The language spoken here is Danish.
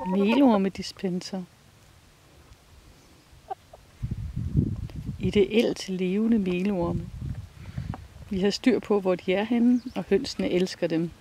Melormedispenser. Ideelt levende melorme. Vi har styr på, hvor de er henne, og hønsene elsker dem.